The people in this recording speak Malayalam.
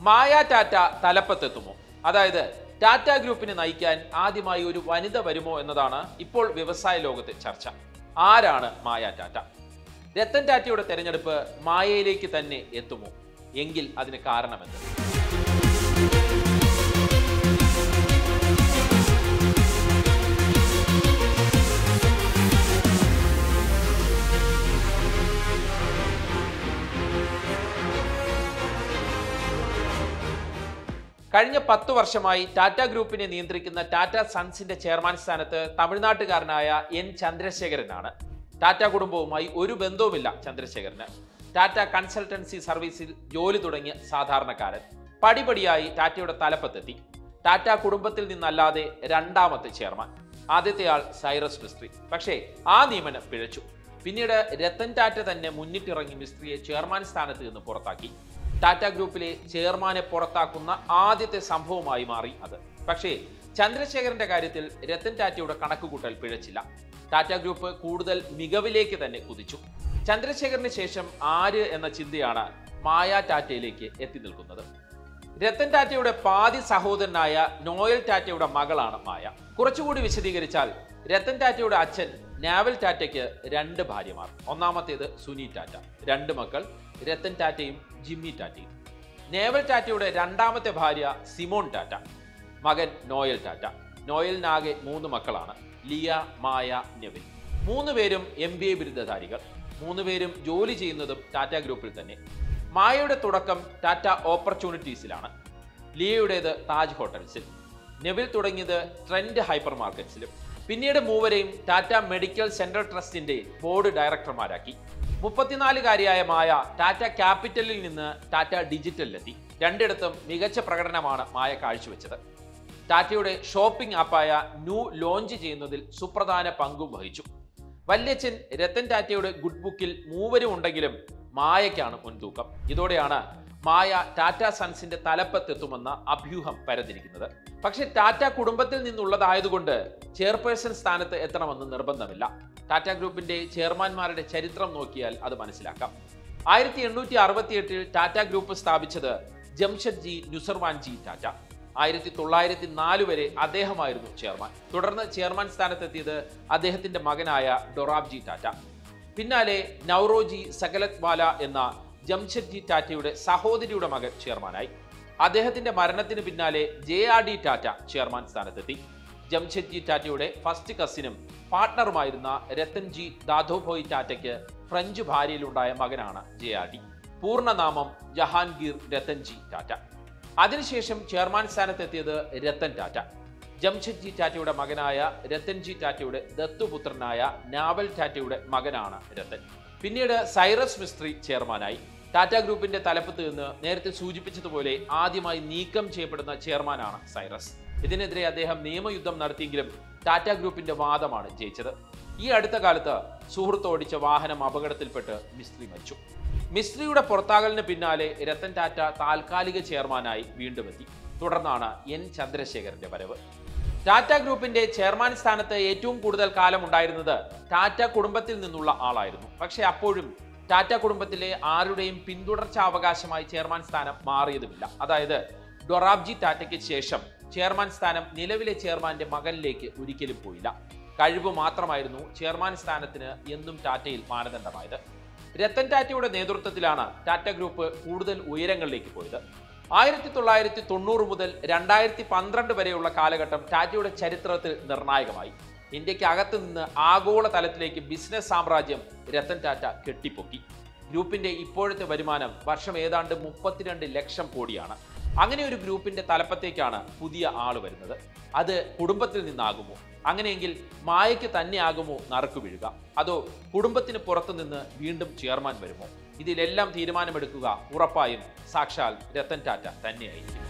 മായ ടാറ്റ തലപ്പത്തെത്തുമോ? അതായത് ടാറ്റ ഗ്രൂപ്പിനെ നയിക്കാൻ ആദ്യമായി ഒരു വനിത വരുമോ എന്നതാണ് ഇപ്പോൾ വ്യവസായ ലോകത്തെ ചർച്ച. ആരാണ് മായ ടാറ്റ? രത്തൻ ടാറ്റയുടെ തെരഞ്ഞെടുപ്പ് മായയിലേക്ക് തന്നെ എത്തുമോ? എങ്കിൽ അതിന് കാരണമെന്ത്? കഴിഞ്ഞ 10 വർഷമായി ടാറ്റ ഗ്രൂപ്പിനെ നിയന്ത്രിക്കുന്ന ടാറ്റ സൺസിന്റെ ചെയർമാൻ സ്ഥാനത്ത് തമിഴ്നാട്ടുകാരനായ എൻ ചന്ദ്രശേഖരനാണ്. ടാറ്റ കുടുംബവുമായി ഒരു ബന്ധവുമില്ല ചന്ദ്രശേഖരന്. ടാറ്റ കൺസൾട്ടൻസി സർവീസിൽ ജോലി തുടങ്ങിയ സാധാരണക്കാരൻ പടിപടിയായി ടാറ്റയുടെ തലപ്പത്തെത്തി. ടാറ്റ കുടുംബത്തിൽ നിന്നല്ലാതെ രണ്ടാമത്തെ ചെയർമാൻ. ആദ്യത്തെ ആൾ സൈറസ് മിസ്ത്രി. പക്ഷേ ആ നിയമനം പിഴച്ചു. പിന്നീട് രത്തൻ ടാറ്റ തന്നെ മുന്നിട്ടിറങ്ങി മിസ്ത്രിയെ ചെയർമാൻ സ്ഥാനത്ത് നിന്ന് പുറത്താക്കി. ടാറ്റ ഗ്രൂപ്പിലെ ചെയർമാനെ പുറത്താക്കുന്ന ആദ്യത്തെ സംഭവമായി മാറി അത്. പക്ഷേ ചന്ദ്രശേഖരന്റെ കാര്യത്തിൽ രത്തൻ ടാറ്റയുടെ കണക്കുകൂട്ടൽ പിഴച്ചില്ല. ടാറ്റ ഗ്രൂപ്പ് കൂടുതൽ മികവിലേക്ക് തന്നെ കുതിച്ചു. ചന്ദ്രശേഖരന് ശേഷം ആര് എന്ന ചിന്തയാണ് മായ ടാറ്റയിലേക്ക് എത്തി നിൽക്കുന്നത്. രത്തൻ ടാറ്റയുടെ പാതി സഹോദരനായ നോയൽ ടാറ്റയുടെ മകളാണ് മായ. കുറച്ചുകൂടി വിശദീകരിച്ചാൽ രത്തൻ ടാറ്റയുടെ അച്ഛൻ നാവൽ ടാറ്റയ്ക്ക് 2 ഭാര്യമാർ. ഒന്നാമത്തേത് സുനി ടാറ്റ. 2 മക്കൾ രത്തൻ ടാറ്റയും ജിമ്മി ടാറ്റയും. നേവൽ ടാറ്റയുടെ രണ്ടാമത്തെ ഭാര്യ സിമോൺ ടാറ്റ, മകൻ നോയൽ ടാറ്റ. നോയലിനാകെ 3 മക്കളാണ്, ലിയ, മായ, നെവിൻ. 3 പേരും MBA ബിരുദധാരികൾ. 3 പേരും ജോലി ചെയ്യുന്നതും ടാറ്റ ഗ്രൂപ്പിൽ തന്നെ. മായയുടെ തുടക്കം ടാറ്റ ഓപ്പർച്യൂണിറ്റീസിലാണ്. ലിയയുടേത് താജ് ഹോട്ടൽസിൽ. നെവിൽ തുടങ്ങിയത് ട്രെൻഡ് ഹൈപ്പർ മാർക്കറ്റ്സിലും. പിന്നീട് മൂവരെയും ടാറ്റ മെഡിക്കൽ സെൻട്രൽ ട്രസ്റ്റിന്റെ ബോർഡ് ഡയറക്ടർമാരാക്കി. 34-കാരിയായ മായ ടാറ്റ ക്യാപിറ്റലിൽ നിന്ന് ടാറ്റ ഡിജിറ്റലിലെത്തി. രണ്ടിടത്തും മികച്ച പ്രകടനമാണ് മായ കാഴ്ചവെച്ചത്. ടാറ്റയുടെ ഷോപ്പിംഗ് ആപ്പായ ന്യൂ ലോഞ്ച് ചെയ്യുന്നതിൽ സുപ്രധാന പങ്കും വഹിച്ചു. വല്യച്ഛൻ രത്തൻ ടാറ്റയുടെ ഗുഡ് ബുക്കിൽ മൂവരും ഉണ്ടെങ്കിലും മായയ്ക്കാണ് മുൻതൂക്കം. ഇതോടെയാണ് മായ ടാറ്റ സൺസിന്റെ തലപ്പത്തെത്തുമെന്ന അഭ്യൂഹം പരന്നിരിക്കുന്നത്. പക്ഷെ ടാറ്റ കുടുംബത്തിൽ നിന്നുള്ളതായതുകൊണ്ട് ചെയർപേഴ്സൺ സ്ഥാനത്ത് എത്തണമെന്ന് നിർബന്ധമില്ല. ടാറ്റ ഗ്രൂപ്പിന്റെ ചെയർമാൻമാരുടെ ചരിത്രം നോക്കിയാൽ അത് മനസ്സിലാക്കാം. 1868 ടാറ്റ ഗ്രൂപ്പ് സ്ഥാപിച്ചത് ജംഷഡ്ജി നുസർവാൻജി ടാറ്റ. 1904 വരെ അദ്ദേഹമായിരുന്നു ചെയർമാൻ. തുടർന്ന് ചെയർമാൻ സ്ഥാനത്തെത്തിയത് അദ്ദേഹത്തിന്റെ മകനായ ഡൊറാബ്ജി ടാറ്റ. പിന്നാലെ നൗറോജി സകലത്വാല എന്ന ജംഷഡ്ജി ടാറ്റയുടെ സഹോദരിയുടെ മകൻ ചെയർമാനായി. അദ്ദേഹത്തിന്റെ മരണത്തിന് പിന്നാലെ JRD ടാറ്റ ചെയർമാൻ സ്ഥാനത്തെത്തി. ജംഷഡ്ജി ടാറ്റയുടെ ഫസ്റ്റ് കസിനും പാർട്ട്ണറുമായിരുന്ന രത്തൻജി ദാദോഭോയ് ടാറ്റയ്ക്ക് ഫ്രഞ്ച് ഭാര്യയിലുണ്ടായ മകനാണ് JRD. പൂർണ്ണനാമം ജഹാൻഗീർ രത്തൻജി ടാറ്റ. അതിനുശേഷം ചെയർമാൻ സ്ഥാനത്തെത്തിയത് രത്തൻ ടാറ്റ. ജംഷഡ്ജി ടാറ്റയുടെ മകനായ രത്തൻജി ടാറ്റയുടെ ദത്തുപുത്രനായ നാവൽ ടാറ്റയുടെ മകനാണ് രത്തൻ. പിന്നീട് സൈറസ് മിസ്ത്രി ചെയർമാനായി. ടാറ്റ ഗ്രൂപ്പിന്റെ തലപ്പത്ത് നിന്ന് നേരത്തെ സൂചിപ്പിച്ചതുപോലെ ആദ്യമായി നീക്കം ചെയ്യപ്പെടുന്ന ചെയർമാനാണ് സൈറസ്. ഇതിനെതിരെ അദ്ദേഹം നിയമയുദ്ധം നടത്തിയെങ്കിലും ടാറ്റ ഗ്രൂപ്പിന്റെ വാദമാണ് ജയിച്ചത്. ഈ അടുത്ത കാലത്ത് സുഹൃത്ത് ഓടിച്ച വാഹനം അപകടത്തിൽപ്പെട്ട് മിസ്ത്രി മരിച്ചു. മിസ്ത്രിയുടെ പുറത്താകലിന് പിന്നാലെ രത്തൻ ടാറ്റ താൽക്കാലിക ചെയർമാനായി വീണ്ടും എത്തി. തുടർന്നാണ് എൻ ചന്ദ്രശേഖരന്റെ വരവ്. ടാറ്റ ഗ്രൂപ്പിന്റെ ചെയർമാൻ സ്ഥാനത്ത് ഏറ്റവും കൂടുതൽ കാലം ഉണ്ടായിരുന്നത് ടാറ്റ കുടുംബത്തിൽ നിന്നുള്ള ആളായിരുന്നു. പക്ഷെ അപ്പോഴും ടാറ്റ കുടുംബത്തിലെ ആരുടെയും പിന്തുടർച്ചാവകാശമായി ചെയർമാൻ സ്ഥാനം മാറിയതുമില്ല. അതായത് ഡൊറാബ്ജി ടാറ്റയ്ക്ക് ശേഷം ചെയർമാൻ സ്ഥാനം നിലവിലെ ചെയർമാന്റെ മകനിലേക്ക് ഒരിക്കലും പോയില്ല. കഴിവ് മാത്രമായിരുന്നു ചെയർമാൻ സ്ഥാനത്തിന് എന്നും ടാറ്റയിൽ മാനദണ്ഡമായത്. രത്തൻ ടാറ്റയുടെ നേതൃത്വത്തിലാണ് ടാറ്റ ഗ്രൂപ്പ് കൂടുതൽ ഉയരങ്ങളിലേക്ക് പോയത്. 1990 മുതൽ 2012 വരെയുള്ള കാലഘട്ടം ടാറ്റയുടെ ചരിത്രത്തിൽ നിർണായകമായി. ഇന്ത്യക്ക് അകത്ത് നിന്ന് ആഗോള തലത്തിലേക്ക് ബിസിനസ് സാമ്രാജ്യം രത്തൻ ടാറ്റ കെട്ടിപ്പൊക്കി. ഗ്രൂപ്പിന്റെ ഇപ്പോഴത്തെ വരുമാനം വർഷം ഏതാണ്ട് 32 ലക്ഷം കോടിയാണ്. അങ്ങനെ ഒരു ഗ്രൂപ്പിന്റെ തലപ്പത്തേക്കാണ് പുതിയ ആള് വരുന്നത്. അത് കുടുംബത്തിൽ നിന്നാകുമോ? അങ്ങനെയെങ്കിൽ മായയ്ക്ക് തന്നെ ആകുമോ നറുക്കു വീഴുക? അതോ കുടുംബത്തിന് പുറത്തു നിന്ന് വീണ്ടും ചെയർമാൻ വരുമോ? ഇതിലെല്ലാം തീരുമാനമെടുക്കുക ഉറപ്പായും സാക്ഷാൽ രത്തൻ ടാറ്റ തന്നെയായിരിക്കും.